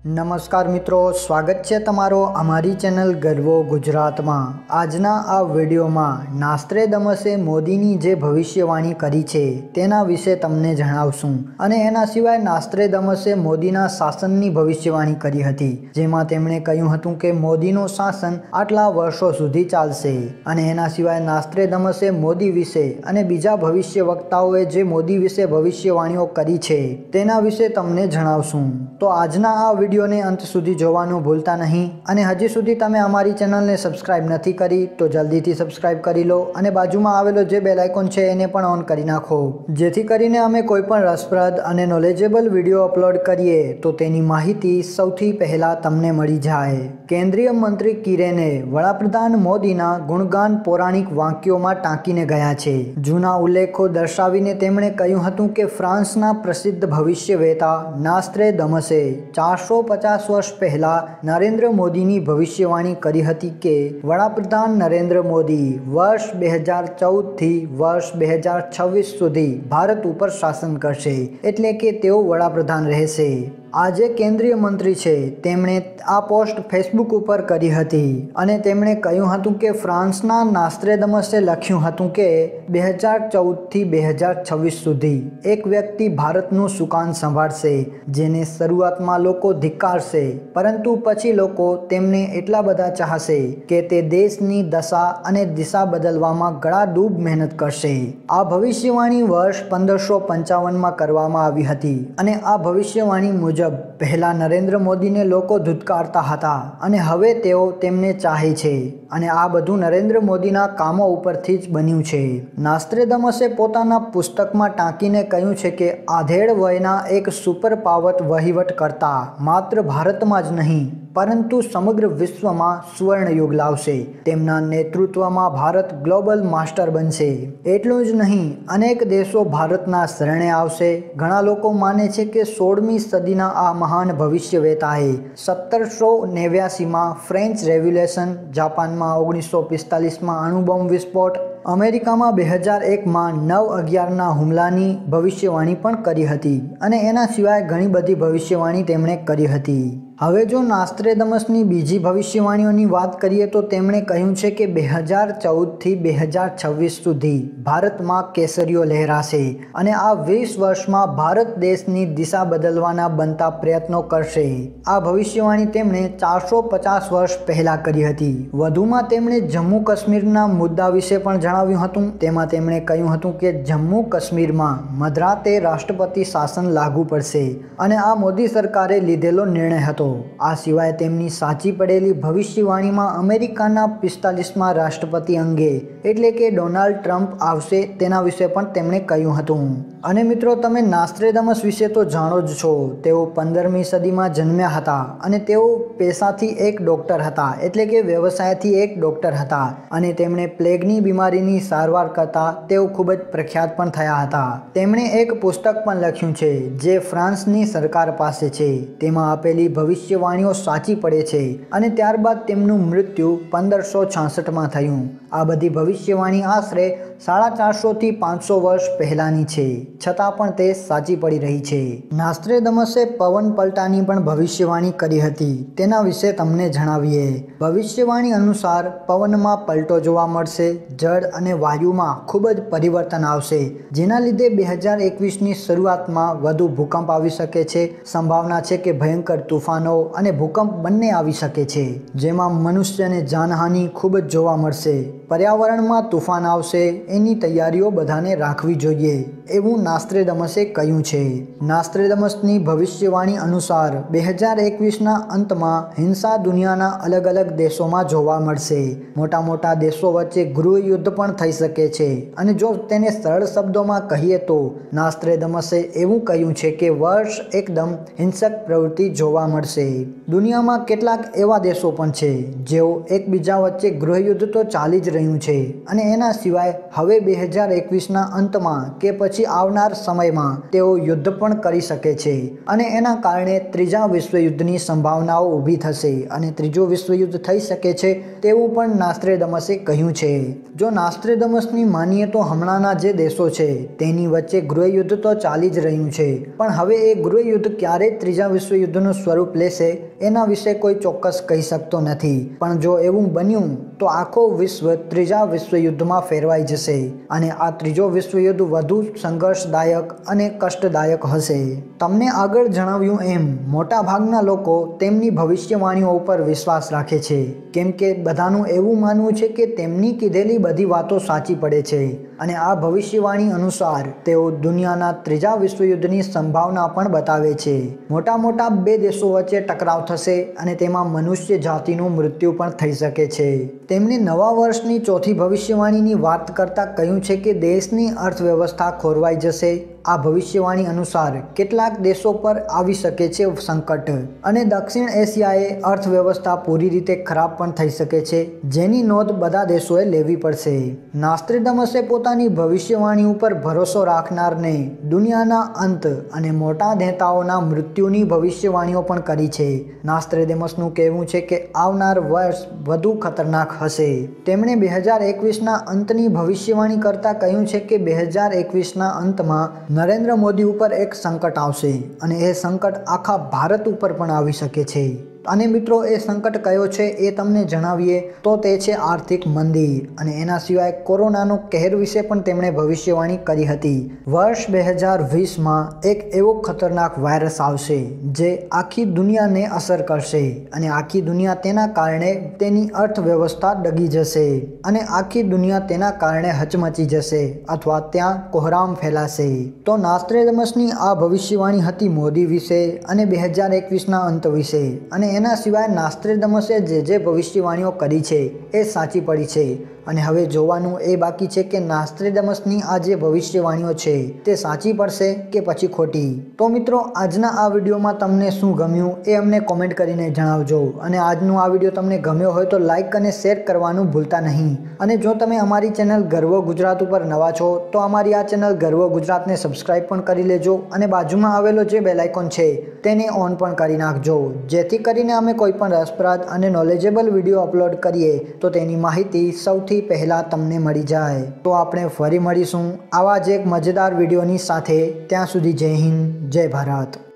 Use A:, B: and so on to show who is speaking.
A: નમસ્કાર મિત્રો, સ્વાગત છે તમારો અમારી ચેનલ ગર્વો ગુજરાતમાં। આજના આ વિડીયોમાં નાસ્ત્રેદમસે મોદીની જે ભવિષ્યવાણી કરી છે તેના વિશે તમને જણાવશું અને એના સિવાય નાસ્ત્રેદમસે મોદીના શાસનની ભવિષ્યવાણી કરી હતી, જેમાં તેમણે કહ્યું હતું કે મોદીનું શાસન આટલા વર્ષો સુધી ચાલશે। અને એના સિવાય નાસ્ત્રેદમસે મોદી વિશે અને બીજા ભવિષ્ય વક્તાઓએ જે મોદી વિશે ભવિષ્યવાણીઓ કરી છે તેના વિશે તમને જણાવશું। તો આજના આ વિડીયોને અંત સુધી જોવાનું ભૂલતા નહીં અને હજી સુધી તમે અમારી ચેનલને સબસ્ક્રાઇબ નથી કરી તો જલ્દીથી સબસ્ક્રાઇબ કરી લો અને બાજુમાં આવેલો જે બેલ આઇકોન છે એને પણ ઓન કરી નાખો, જેથી કરીને અમે કોઈ પણ રસપ્રદ અને નોલેજેબલ વિડીયો અપલોડ કરીએ તો તેની માહિતી સૌથી પહેલા તમને મળી જાય। કેન્દ્રીય મંત્રી કિરેને વડાપ્રધાન મોદીના ગુણગાન પૌરાણિક વાક્યોમાં ટાંકીને ગયા છે। જૂના ઉલ્લેખો દર્શાવીને તેમણે કહ્યું હતું કે ફ્રાન્સના પ્રસિદ્ધ ભવિષ્યવેતા નાસ્ત્રેદમસે 450 વર્ષ પહેલા નરેન્દ્ર મોદીની ભવિષ્યવાણી કરી હતી કે વડાપ્રધાન નરેન્દ્ર મોદી વર્ષ 2014 થી વર્ષ 2026 સુધી ભારત ઉપર શાસન કરશે, એટલે કે તેઓ વડાપ્રધાન રહેશે। આજે કેન્દ્રીય મંત્રી છે તેમણે આ પોસ્ટ ફેસબુક ઉપર કરી હતી અને તેમણે કહ્યું હતું કે ફ્રાન્સના નાસ્ત્રેદમસે લખ્યું હતું કે 2014 થી 2026 સુધી એક વ્યક્તિ ભારતનું સુકાન સંભાળશે, જેને શરૂઆતમાં લોકો ધિક્કારશે, પરંતુ પછી લોકો તેમને એટલા બધા ચાહશે કે તે દેશની દશા અને દિશા બદલવામાં ગળાડૂબ મહેનત કરશે। આ ભવિષ્યવાણી વર્ષ 1555માં કરવામાં આવી હતી અને આ ભવિષ્યવાણી મુજબ પહેલા નરેન્દ્ર મોદીને લોકો ધુત્કારતા હતા અને હવે તેઓ તેમને ચાહે છે અને આ બધું નરેન્દ્ર મોદીના કામો ઉપરથી જ બન્યું છે। નાસ્ત્રેદમસે પોતાના પુસ્તકમાં ટાંકીને કહ્યું છે કે આધેડ વયના એક સુપર પાવર વહીવટકર્તા માત્ર ભારતમાં જ નહીં પરંતુ સમગ્ર વિશ્વમાં સુવર્ણ યુગ લાવશે। તેમના નેતૃત્વમાં ભારત ગ્લોબલ માસ્ટર બનશે। એટલું જ નહીં, અનેક દેશો ભારતના શરણે આવશે। ઘણા લોકો માને છે કે 16મી સદીના આ મહાન ભવિષ્યવેતાએ 1789માં ફ્રેન્ચ રેવોલ્યુશન, જાપાનમાં 1945માં અણુબોમ્બ વિસ્ફોટ, અમેરિકામાં 2001માં 9/11ના હુમલાની ભવિષ્યવાણી પણ કરી હતી અને એના સિવાય ઘણી બધી ભવિષ્યવાણી તેમણે કરી હતી। હવે જો નાસ્ત્રેદમસની બીજી ભવિષ્યવાણીઓની વાત કરીએ તો તેમણે કહ્યું છે કે 2014 થી 2026 સુધી ભારતમાં કેસરીઓ લહેરાશે અને આ 20 વર્ષમાં ભારત દેશની દિશા બદલવાના બનતા પ્રયત્નો કરશે। આ ભવિષ્યવાણી તેમણે 450 વર્ષ પહેલા કરી હતી। વધુમાં તેમણે જમ્મુ કાશ્મીરના મુદ્દા વિશે પણ જણાવ્યું હતું। તેમાં તેમણે કહ્યું હતું કે જમ્મુ કાશ્મીરમાં મધરાતે રાષ્ટ્રપતિ શાસન લાગુ પડશે અને આ મોદી સરકારે લીધેલો નિર્ણય હતો। આ સિવાય તેમની સાચી પડેલી ભવિષ્યવાણીમાં અમેરિકાના 45મા રાષ્ટ્રપતિ અંગે એટલે કે ડોનાલ્ડ ટ્રમ્પ આવશે તેના વિશે પણ તેમણે કહ્યું હતું। અને મિત્રો, તમે નાસ્ત્રેદમસ વિશે તો જાણો જ છો, તેઓ 15મી સદીમાં જન્મ્યા હતા અને તેઓ પેશાથી એક ડૉક્ટર હતા, એટલે કે વ્યવસાયથી એક ડૉક્ટર હતા અને તેમણે પ્લેગની બીમારીની સારવાર કરતા તેઓ ખૂબ જ પ્રખ્યાત પણ થયા હતા। તેમણે એક પુસ્તક પણ લખ્યું છે જે ફ્રાન્સની સરકાર પાસે છે, તેમાં આપેલી ભવિષ્યવાણીઓ સાચી પડે છે અને ત્યારબાદ તેમનું મૃત્યુ 1566માં થયું। આ બધી ભવિષ્યવાણી આશરે 450 થી 500 વર્ષ પહેલાની છે, છતાં પણ તે સાચી પડી રહી છે। નાસ્ત્રેદમસે પવન પલટાની પણ ભવિષ્યવાણી કરી હતી, તેના વિશે તમને જણાવીએ। ભવિષ્યવાણી અનુસાર પવનમાં પલટો જોવા મળશે, જળ અને વાયુમાં ખૂબ જ પરિવર્તન આવશે, જેના લીધે 2021ની શરૂઆતમાં વધુ ભૂકંપ આવી શકે છે। સંભાવના છે કે ભયંકર તૂફાનો અને ભૂકંપ બંને આવી શકે છે, જેમાં મનુષ્યને જાનહાનિ ખૂબ જ જોવા મળશે। પર્યાવરણમાં તૂફાન આવશે, એની તૈયારીઓ બધાને રાખવી જોઈએ, એવું નાસ્ત્રેદમસે કહ્યું છે। નાસ્ત્રેદમસની ભવિષ્યવાણી અનુસાર 2021ના અંતમાં હિંસા દુનિયાના અલગ અલગ દેશોમાં જોવા મળશે। મોટા મોટા દેશો વચ્ચે ગૃહયુદ્ધ પણ થઈ શકે છે અને જો તેને સરળ શબ્દોમાં કહીએ તો નાસ્ત્રેદમસે એવું કહ્યું છે કે વર્ષ એકદમ હિંસક પ્રવૃત્તિ જોવા મળશે। દુનિયામાં કેટલાક એવા દેશો પણ છે જેઓ એકબીજા વચ્ચે ગૃહયુદ્ધ તો ચાલી જ રહ્યું છે અને એના સિવાય હવે 2021ના અંતમાં કે પછી આવનાર સમયમાં તેઓ યુદ્ધ પણ કરી શકે છે અને એના કારણે ત્રીજા વિશ્વયુદ્ધની સંભાવનાઓ ઊભી થશે અને ત્રીજું વિશ્વયુદ્ધ થઈ શકે છે તેવું પણ નાસ્ત્રેડમસે કહ્યું છે। જો નાસ્ત્રેડમસની માનીએ તો હમણાંના જે દેશો છે તેની વચ્ચે ગૃહયુદ્ધ તો ચાલી જ રહ્યું છે, પણ હવે એ ગૃહયુદ્ધ ક્યારે ત્રીજા વિશ્વયુદ્ધનું સ્વરૂપ લેશે એના વિશે કોઈ ચોક્કસ કહી શકતો નથી, પણ જો એવું બન્યું તો આખો વિશ્વ ત્રીજા વિશ્વયુદ્ધમાં ફેરવાઈ જશે અને આ ત્રીજો વિશ્વયુદ્ધ વધુ સંઘર્ષદાયક અને કષ્ટદાયક હશે। તમને આગળ જણાવ્યું એમ મોટાભાગના લોકો તેમની ભવિષ્યવાણીઓ ઉપર વિશ્વાસ રાખે છે, કેમ કે બધાનું એવું માનવું છે કે તેમની કીધેલી બધી વાતો સાચી પડે છે અને આ ભવિષ્યવાણી અનુસાર તેઓ દુનિયાના ત્રીજા વિશ્વયુદ્ધની સંભાવના પણ બતાવે છે। મોટા મોટા બે દેશો વચ્ચે ટકરાવ થશે અને તેમાં મનુષ્ય જાતિનું મૃત્યુ પણ થઈ શકે છે। તેમણે નવા વર્ષની ચોથી ભવિષ્યવાણીની વાત કરતા કહ્યું છે કે દેશની અર્થવ્યવસ્થા ખોરવાઈ જશે। આ ભવિષ્યવાણી અનુસાર કેટલાક દેશો પર આવી શકે છે સંકટ અને દક્ષિણ એશિયાએ અર્થવ્યવસ્થા પૂરી રીતે ખરાબ પણ થઈ શકે છે, જેની નોંધ બધા દેશોએ લેવી પડશે। નાસ્ત્રેડમસે પોતાની ભવિષ્યવાણી ઉપર ભરોસો રાખનારને દુનિયાના અંત અને મોટા નેતાઓના મૃત્યુની ભવિષ્યવાણીઓ પણ કરી છે। નાસ્ત્રેડમસનું કહેવું છે કે આવનાર વર્ષ વધુ ખતરનાક હશે। તેમણે 2021ના અંતની ભવિષ્યવાણી કરતા કહ્યું છે કે 2021ના અંતમાં નરેન્દ્ર મોદી ઉપર એક સંકટ આવશે અને એ સંકટ આખા ભારત ઉપર પણ આવી શકે છે અને મિત્રો એ સંકટ કયો છે એ તમને જણાવીએ તો તે છે આર્થિક મંદી અને એના સિવાય કોરોનાનો કહેર વિશે પણ તેમણે ભવિષ્યવાણી કરી હતી। વર્ષ 2020માં એક એવો ખતરનાક વાયરસ આવશે જે આખી દુનિયાને અસર કરશે અને આખી દુનિયા તેના કારણે તેની અર્થવ્યવસ્થા ડગી જશે અને આખી દુનિયા તેના કારણે હચમચી જશે અથવા ત્યાં કોહરામ ફેલાશે। તો નાસ્ત્રેડમસની આ ભવિષ્યવાણી હતી મોદી વિશે અને 2021ના અંત વિશે અને એના સિવાય નાસ્ત્રેડમસે જે ભવિષ્યવાણીઓ કરી છે એ સાચી પડી છે અને હવે જોવાનું એ બાકી છે કે નાસ્ત્રેડમસની આ જે ભવિષ્યવાણીઓ છે તે સાચી પડશે કે પછી ખોટી। તો મિત્રો આજના આ વિડીયોમાં તમને શું ગમ્યું એ અમને કોમેન્ટ કરીને જણાવજો અને આજનો આ વિડીયો તમને ગમ્યો હોય તો લાઇક અને શેર કરવાનું ભૂલતા નહીં અને જો તમે અમારી ચેનલ ગર્વ ગુજરાત ઉપર નવા છો તો અમારી આ ચેનલ ગર્વ ગુજરાતને સબસ્ક્રાઇબ પણ કરી લેજો અને બાજુમાં આવેલો જે બેલ આઇકોન છે તેને ઓન પણ કરી નાખજો, જેથી કરીને અમે કોઈ પણ રસપ્રદ અને નોલેજેબલ વિડીયો અપલોડ કરીએ તો તેની માહિતી સૌથી પહેલાં તમને મળી જાય। તો આપણે ફરી મળીશું આવા જ એક મજેદાર વિડીયોની સાથે, ત્યાં સુધી જય હિન્દ, જય ભારત।